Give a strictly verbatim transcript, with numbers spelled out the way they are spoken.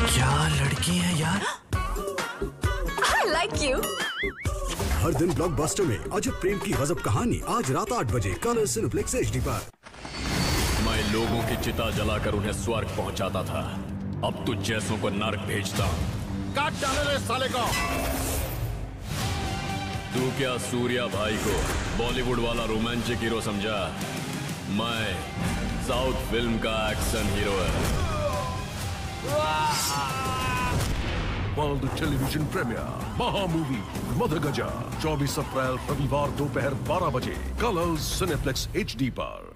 क्या लड़की है यार। I like you. हर दिन ब्लॉकबस्टर में अजब प्रेम की गजब कहानी आज रात आठ बजे कलर्स सिनेप्लेक्स एचडी पर। मैं लोगों की चिता जलाकर उन्हें स्वर्ग पहुंचाता था, अब तुझ जैसों को नर्क भेजता हूं। काट डाले रे साले को। तू क्या सूर्या भाई को बॉलीवुड वाला रोमांटिक हीरो समझा? मैं साउथ फिल्म का एक्शन हीरो है। वर्ल्ड टेलीविजन प्रीमियर महा मूवी मदर गजा चौबीस अप्रैल रविवार दोपहर बारह बजे कलर्स सिनेप्लेक्स एचडी पर।